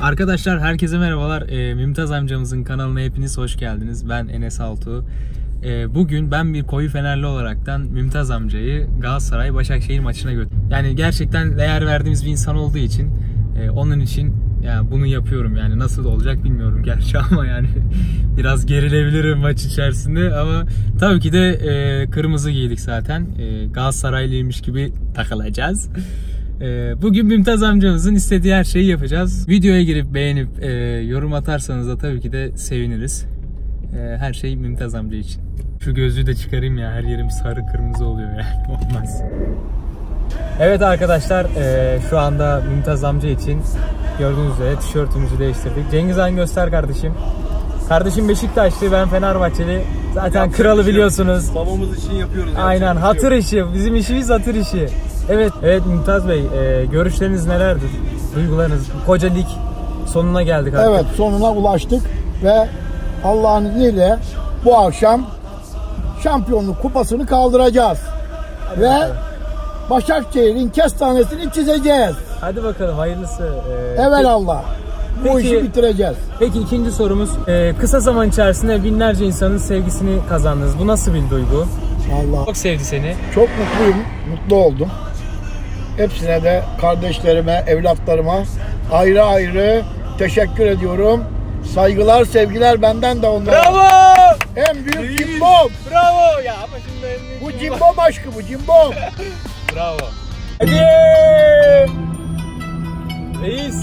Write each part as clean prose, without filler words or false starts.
Arkadaşlar herkese merhabalar. Mümtaz amcamızın kanalına hepiniz hoş geldiniz. Ben Enes Altuğ. Bugün ben bir koyu Fenerli olaraktan Mümtaz amcayı Galatasaray Başakşehir maçına götürdüm. Yani gerçekten değer verdiğimiz bir insan olduğu için onun için yani bunu yapıyorum. Yani nasıl olacak bilmiyorum gerçi ama yani biraz gerilebilirim maç içerisinde ama tabii ki de kırmızı giydik zaten. Galatasaraylıymış gibi takılacağız. Bugün Mümtaz amcamızın istediği her şeyi yapacağız. Videoya girip beğenip yorum atarsanız da tabii ki de seviniriz. Her şey Mümtaz amca için. Şu gözlüğü de çıkarayım ya, her yerim sarı kırmızı oluyor yani olmaz. Evet arkadaşlar, şu anda Mümtaz amca için gördüğünüz üzere tişörtümüzü değiştirdik. Cengiz Han göster kardeşim. Kardeşim Beşiktaşlı, ben Fenerbahçeli. Zaten kralı biliyorsunuz. Babamız için yapıyoruz. Aynen, hatır işi. Bizim işimiz hatır işi. Evet Mümtaz Bey, görüşleriniz nelerdir? Duygularınız? Koca lig sonuna geldik artık. Evet, sonuna ulaştık ve Allah'ın izniyle bu akşam şampiyonluk kupasını kaldıracağız. Hadi ve bakalım. Başakşehir'in kestanesini çizeceğiz. Hadi bakalım, hayırlısı. Evelallah. Bu işi bitireceğiz. Peki ikinci sorumuz. Kısa zaman içerisinde binlerce insanın sevgisini kazandınız. Bu nasıl bir duygu? Vallahi Çok sevdi seni. çok mutluyum, mutlu oldum. Hepsine de, kardeşlerime, evlatlarıma ayrı ayrı teşekkür ediyorum. Saygılar, sevgiler benden de onlara. Bravo! En büyük cimbom. Bravo! Ya ama şimdi en büyük Bu cimbom aşkı, bu cimbom. Bravo. Hadi! Reis.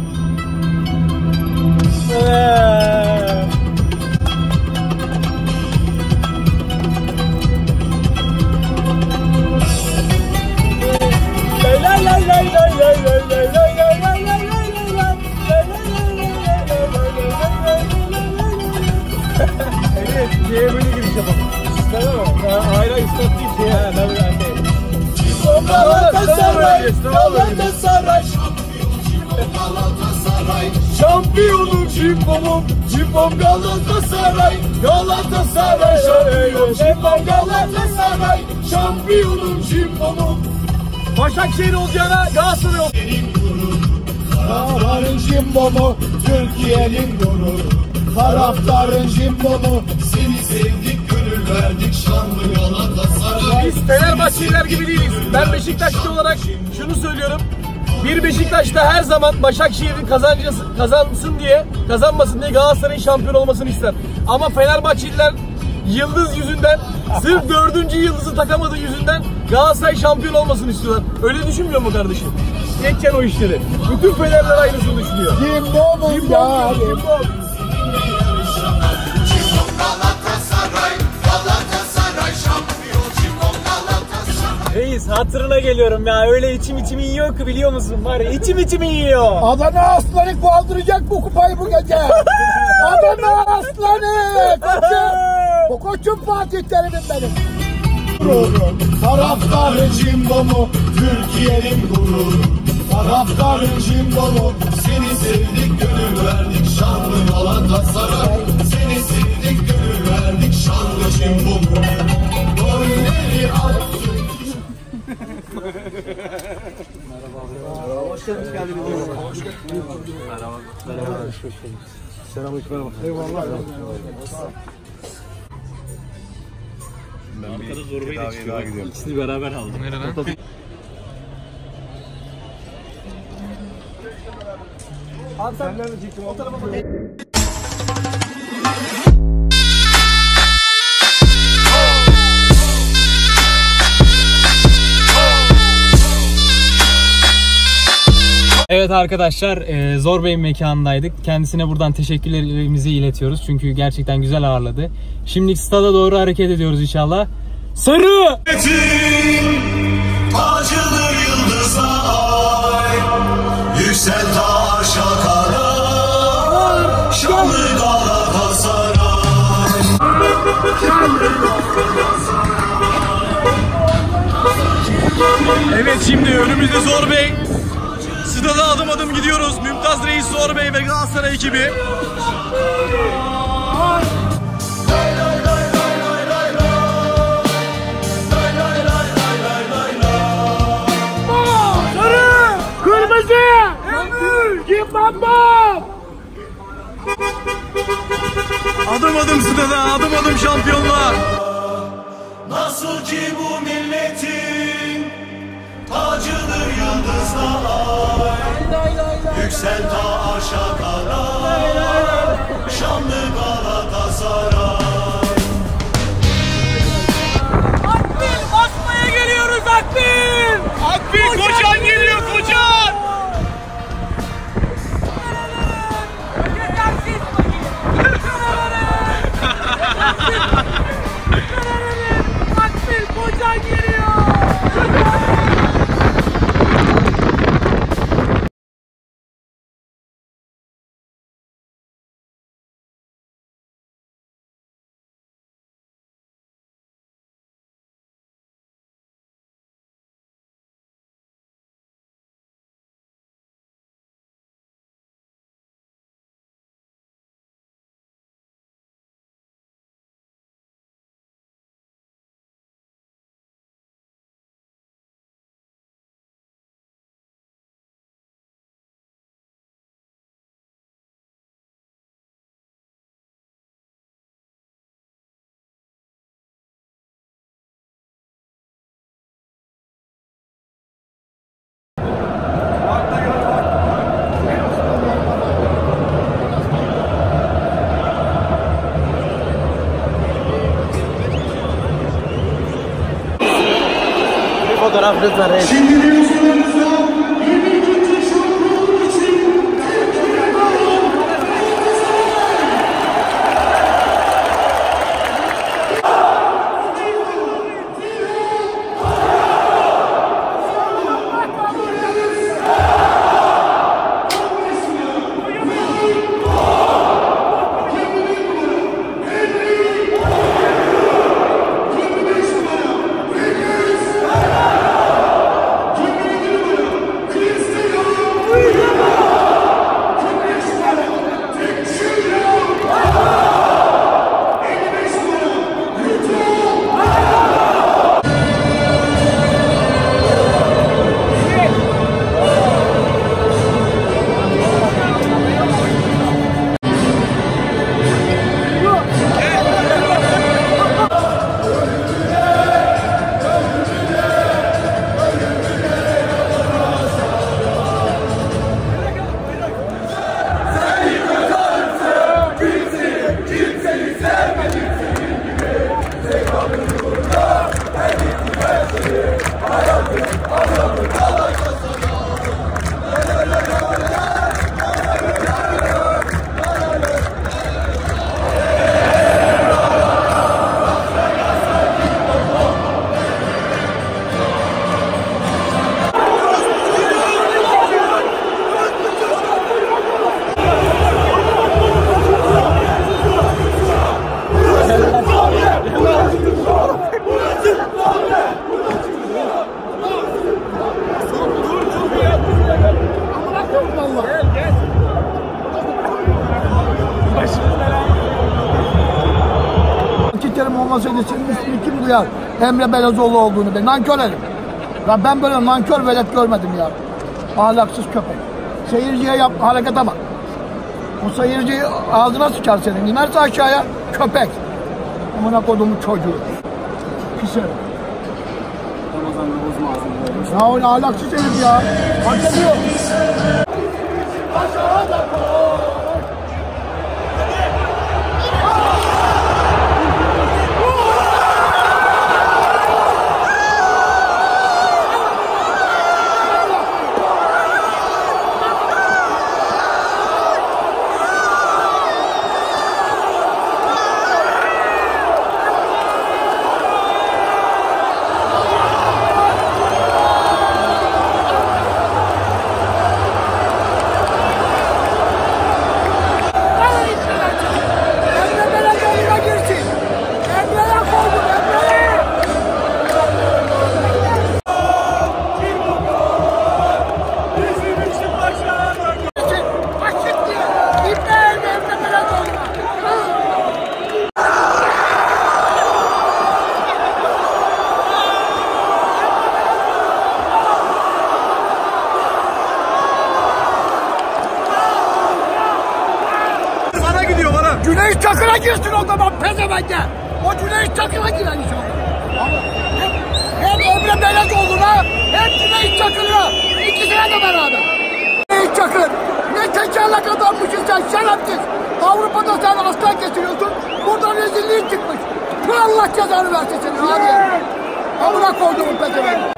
Evet, diye böyle giriş yapalım. Tamam. Hayır, stop değil şey. Ha, Galatasaray, Galatasaray. şampiyonum cimbomum, cimbom Galatasaray, Galatasaray şampiyon, cimbom Galatasaray, şampiyonum cimbomum. Başakşehir olacağına Galatasaray ol. Taraftarın cimbomu, Türkiye'nin gururu. Taraftarın cimbomu, Seni sevdik, gönül verdik, şanlı Galatasaray. Biz Fenerbahçeliler gibi değiliz. Ben Beşiktaşlı olarak şunu söylüyorum. Bir Beşiktaş'ta her zaman Başakşehir'in kazanmasın diye Galatasaray'ın şampiyon olmasını ister. Ama Fenerbahçeliler yıldız yüzünden, sırf 4. yıldızı takamadığı yüzünden Galatasaray şampiyon olmasını istiyorlar. Öyle düşünmüyor mu kardeşim? Geçen o işleri. Bütün Fenerler aynısını düşünüyor. cimbomum ya. Reis, hatırına geliyorum ya, öyle içim yiyor ki, biliyor musun? Var ya, içim yiyor. Adana Aslanı kaldıracak bu kupayı bu gece. Adana Aslanı. Koçum. Bu koçum Fatih Terim'im benim. Taraftarın cimbomu, Türkiye'nin gururu. Taraftarın cimbomu, seni sevdik, gönül verdik, şanlı Galatasaray. Seni sevdik, gönül verdik, şanlı cimbomu. Golleri attık. Hoş geldiniz. Hoş geldiniz. Merhaba. Selamünaleyküm. Eyvallah. Arkada Zorbay'la çıkıyor. İkisini beraber aldım. Nereden? Abi sen nerede çektin? O tarafa bak. Evet arkadaşlar, Zor Bey'in mekanındaydık. Kendisine buradan teşekkürlerimizi iletiyoruz. Çünkü gerçekten güzel ağırladı. Şimdi stada doğru hareket ediyoruz inşallah. Sarı! Tacıdır yıldızlar, yüksel taşa kadar, şanlı Galatasaray. Evet, şimdi önümüzde Zor Bey. Stada adım adım gidiyoruz. Mümtaz Reis, Zor Bey ve Galatasaray ekibi. Sarı! Kırmızı! Kim Bamba? Adım adım stada, adım adım şampiyonluğa. Nasıl ki bu milletin tacıdır yıldızlar. Yüksel ta aşağı kadar şanlı Galatasaray. Akbil basmaya geliyoruz Akbil. Akbil kocan geliyor kocan. Akbil kocan geliyor. Fotoğraf lütfen. Terim olmasaydı senin ismini kim duyar? Emre Belezoğlu olduğunu ben. Nankör herif. Ya ben böyle nankör velet görmedim ya. Ahlaksız köpek. Seyirciye yap harekete bak. O seyirci ağzına sıçar senin. İnerse aşağıya köpek. Amına kodumun çocuğu. Pis herif. Ya öyle ahlaksız herif ya. Hak ediyor. Cüneyt Çakır'a girsin o zaman pezevenge. O Cüneyt Çakır'a girer inşallah. Hem Emre Belezoğlu'na hem Cüneyt Çakır'a. İkisine de beraber. Cüneyt Çakır. Ne tekerlek adammışsın sen şerefsiz. Avrupa'da sen aslan getiriyorsun. Burada rezilliğin çıkmış. Allah cezanı versin seni hadi. Amına koyduğumun pezevengi.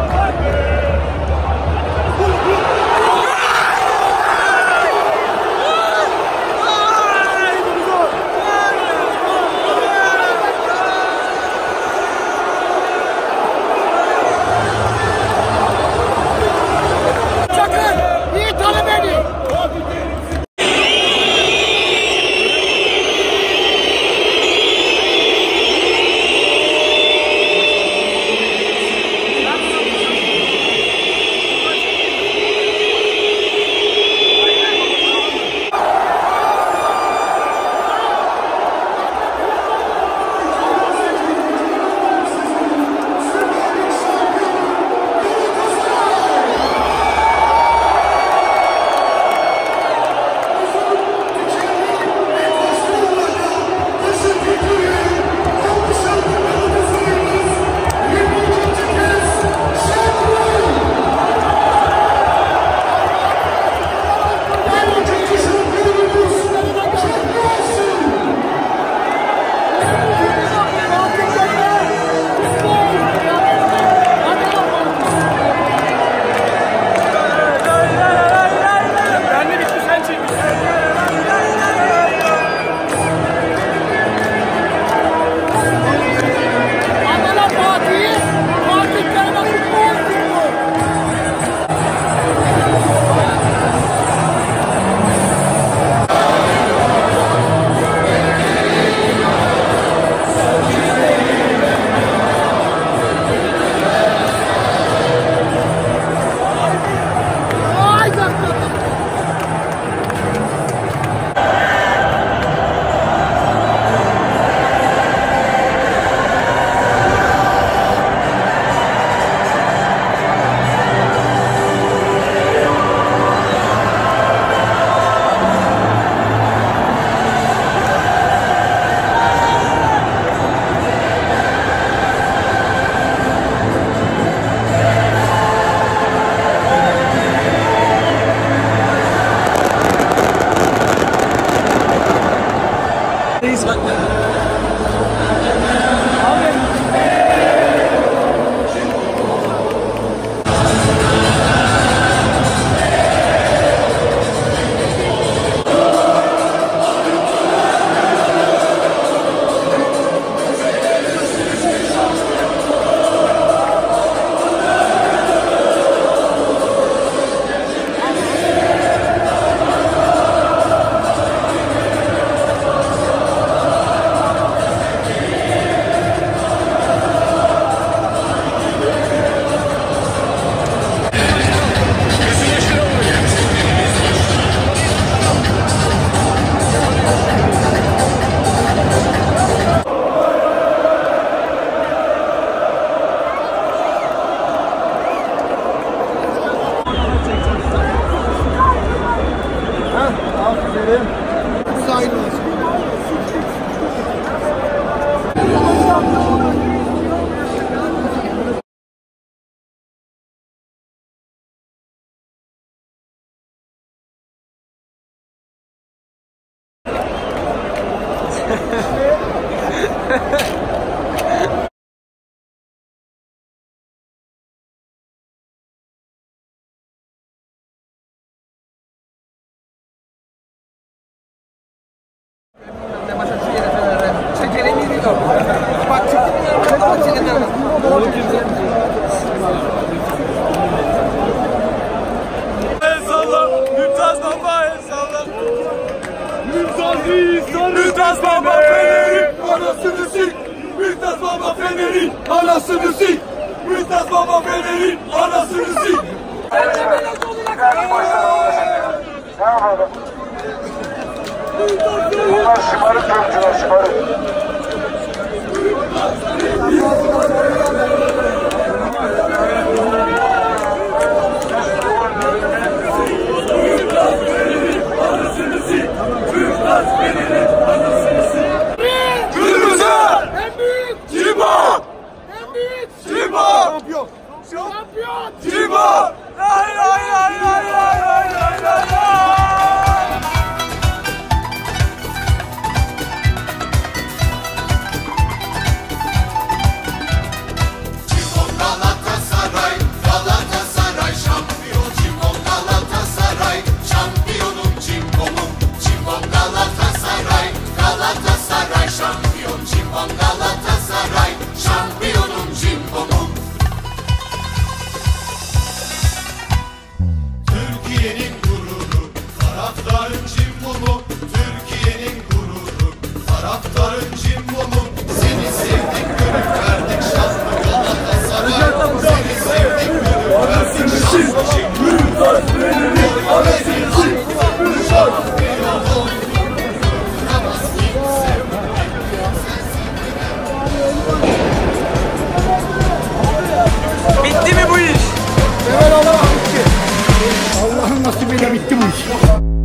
Mümtaz Baba Fener'in anasını sik. Mümtaz Baba Fener'in anasını sik. Mümtaz Baba Fener'in anasını sik. Ne yapalım? Bunlar şımarık çocuklar, şımarık. Galatasaray'da bitti bu iş.